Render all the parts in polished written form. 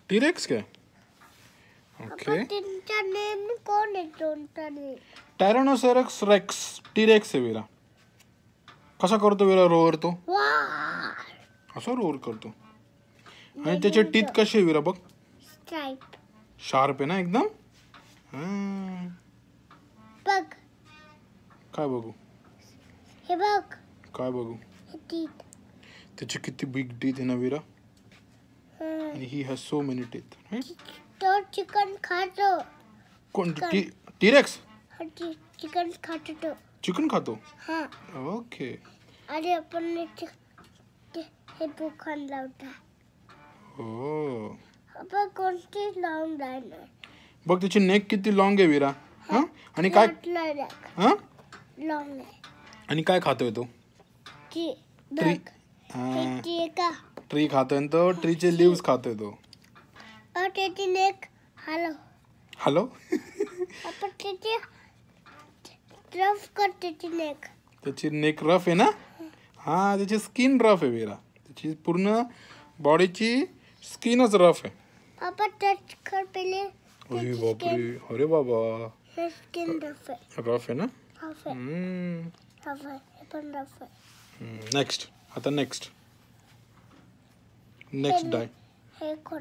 T-rex काय? Okay. त्यांचा name कोण आहे दोनचा नेम? टायरानोसॉरक्स रेक्स टी-रेक्स आहे वीरा. कसा करतो वीरा रोअर तो? असा रोअर करतो. आणि त्याचे टीथ कसे वीरा बघ? स्ट्राइप. शार्प आहे ना एकदम. बघ. काय बघू? हे बघ. काय बघू? हे टीथ. त्याचे किती बिग टीथ आहे ना वीरा. आणि ही हॅज सो मेनी टीथ. तो चिकन खातो. कोण? टी-रेक्स? चिकन खातो तो. चिकन खातो? हा. ओके. आणि आपण हे बुक लावता. हो. आपण कोणती लॉंग डायनो. बघ त्याची नेक किती लॉंग आहे वीरा. हा. आणि काय? हा. लॉंग आहे. आणि काय खातोय तो? ट्री. ट्री खातोय तो. ट्रीचे लिव्स खातोय तो. और त्याची नेक हॅलो. हॅलो. आपण त्याची रफ कर त्याची नेक. त्याची नेक रफ आहे ना. हा त्याची स्किन रफ आहे वीरा. त्याची पूर्ण बॉडीची स्किनच रफ आहे. आपण टच कर पहिले. अरे बापरे. अरे बाबा. स्किन रफ आहे. रफ आहे ना. रफ आहे. रफ आहे. हे पण रफ आहे. नेक्स्ट. आता नेक्स्ट डाय. हे कोण?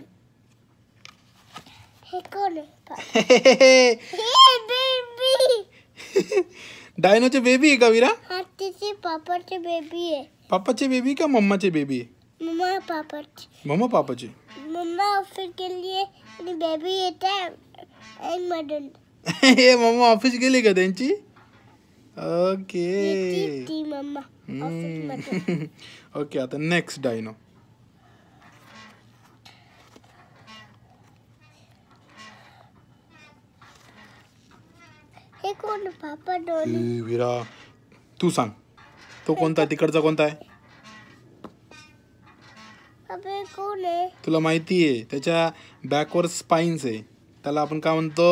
हे कोण आहे? हे बेबी. डायनोचे बेबी आहे का वीरा? हा तिचे पापाचे बेबी आहे. पापाचे बेबी का मम्माचे बेबी आहे? मम्मा पापाचे. मम्मा पापाचे. मम्मा ऑफिस गेली आणि बेबी येते आणि मदन. हे मम्मा ऑफिस गेली का त्यांची? ओके. ती मम्मा ऑफिस मध्ये. ओके. आता नेक्स्ट डायनो. हे कोण? पापा दोन्ही. वीरा तू सांग तो कोणता तिकडचा कोणता आहे? अबे कोण आहे? तुला माहिती आहे त्याच्या बॅकवर स्पाइन्स आहे. त्याला आपण काय म्हणतो?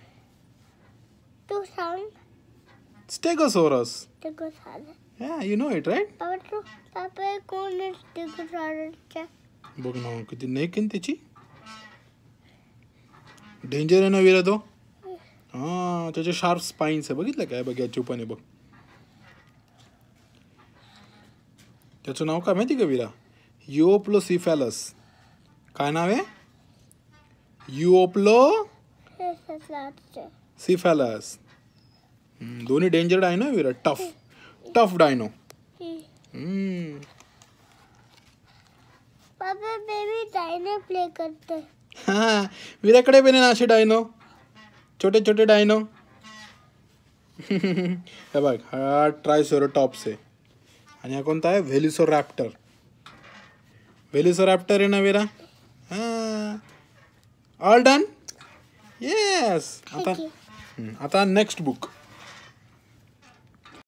तू सांग. Stegosaurus. Stegosaurus. Yeah, you know it, right? Papa कोण आहे स्टेगोसॉरसचा? बघ ना किती नेक आहे त्याची. डेंजर आहे ना वीरा तो. हा त्याचे शार्प स्पाइन्स आहे. बघितलं काय? बघ याची पण आहे बघ. त्याचं नाव काय माहिती का वीरा? युओप्लोसिफॅलस. काय नाव आहे? युओप्लोसिफॅलस. दोन्ही danger dino Veera. Tough dino. Papa baby dino play करते. हा वीराकडे पण आहे असे डायनो. छोटे छोटे डायनो. हे बघ हा ट्रायसेरोटॉप्स आहे. आणि हा कोणता आहे? व्हेलिसोरॅप्टर. व्हेलिसोरॅप्टर आहे ना वीरा. हा ऑल डन. येस. आता नेक्स्ट बुक.